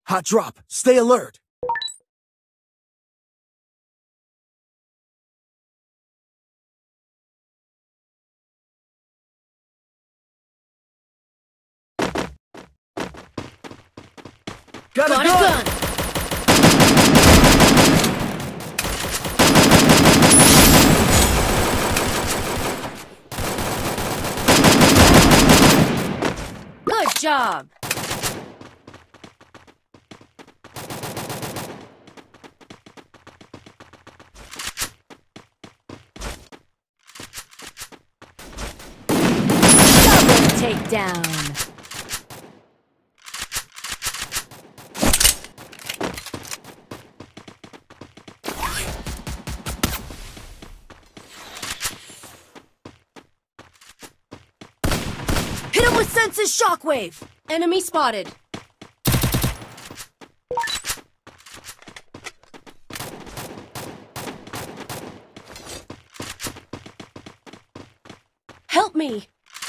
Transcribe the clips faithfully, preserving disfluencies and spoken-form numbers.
Hot drop. Stay alert. Got, Got a gun! a gun! Good job! Double takedown! Hit him with Sense's shockwave! Enemy spotted! Help me!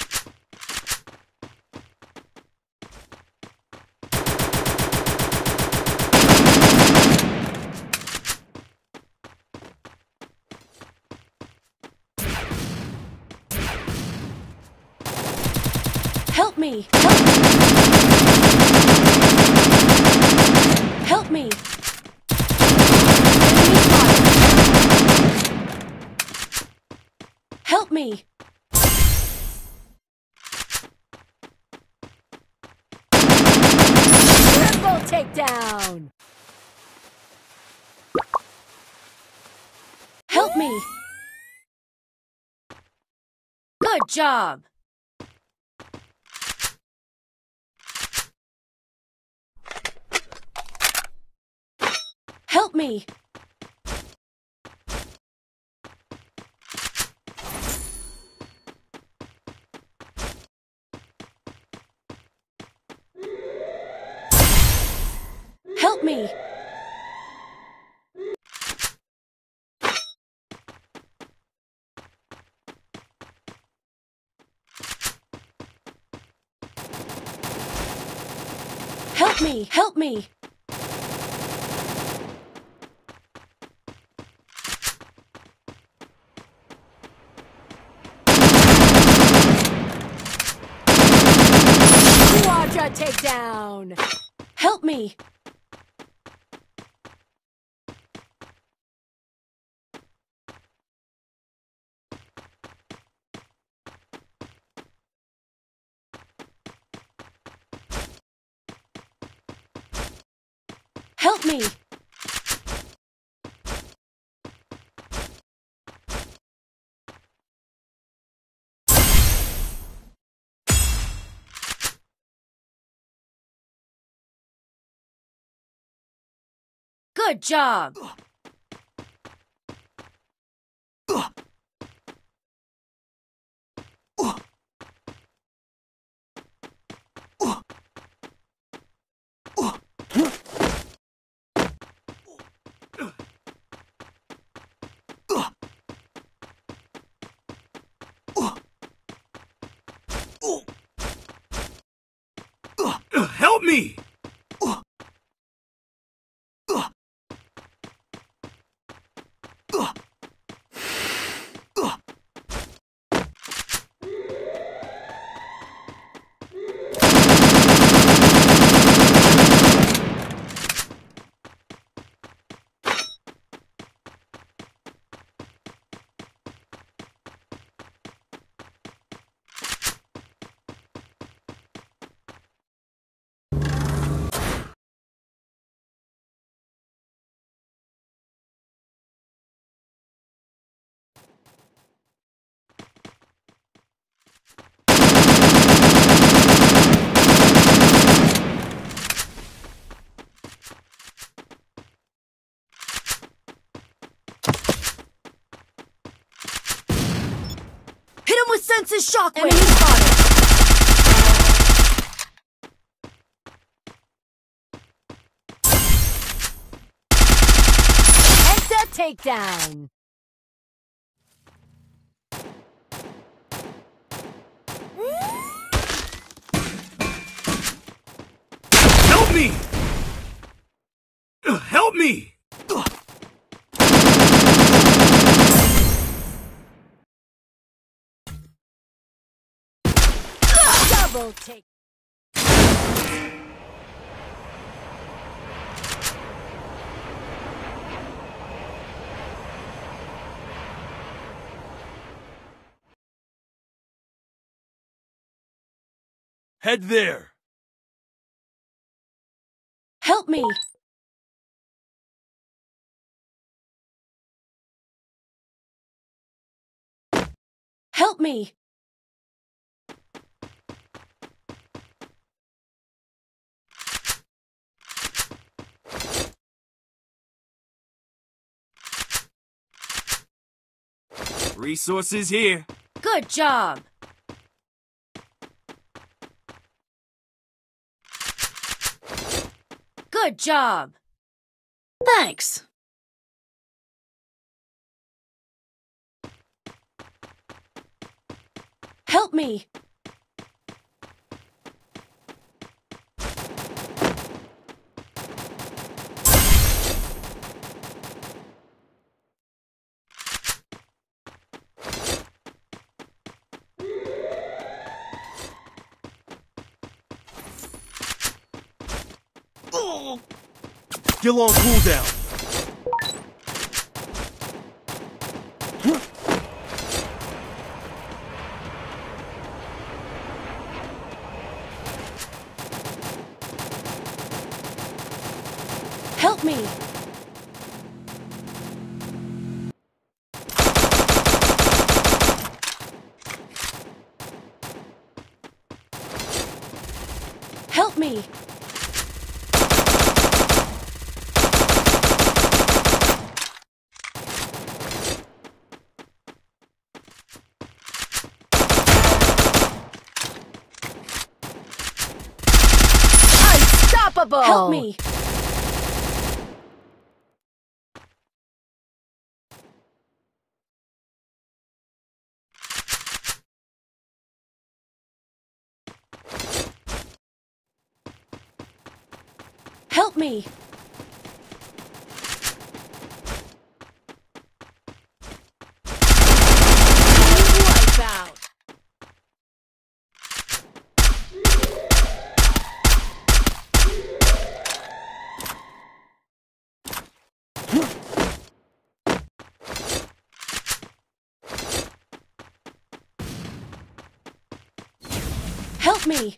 Help me! Help me! Help me! Enemy spotted. Help me! Triple takedown! Help me! Good job! Help me! Help me! Help me! Help me! Quadra takedown! Help me! Help me! Good job! Help me! Sense's shockwave! Enemy spotted! Headset takedown! Help me! Help me! Double take. Head there! Help me! Help me! Resources here. Good job! Good job! Thanks! Help me! Still on cooldown. Help me! Help me! Unstoppable! Help me! Help me! Wipe out! Help me!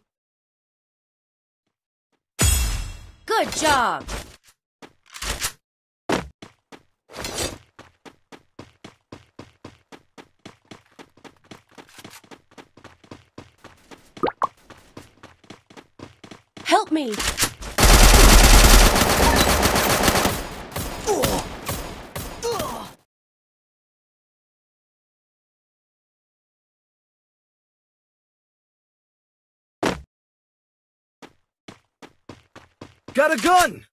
Good job! Help me! Got a gun!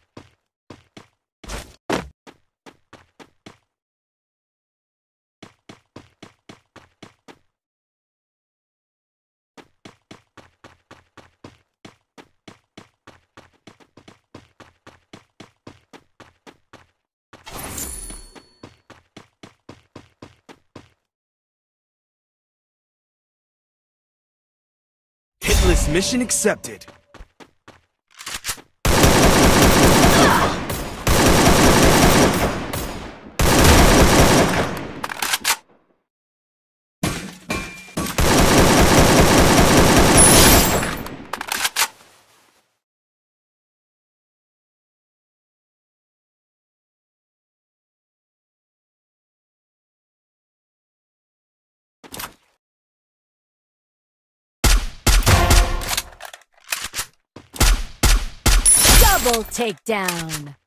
Hitless mission accepted. Double takedown!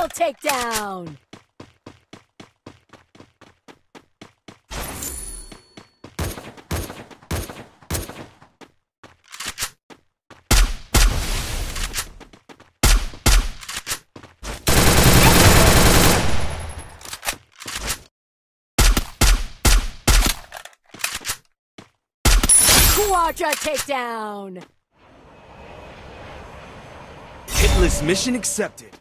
takedown. Quadra takedown. Hitless mission accepted.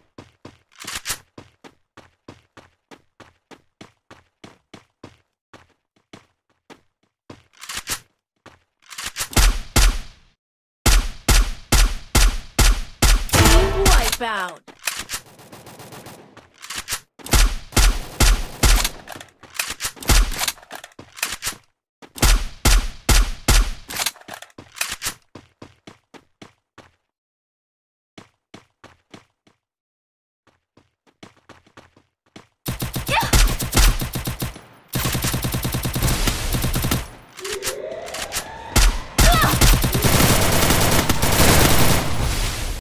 Wipeout.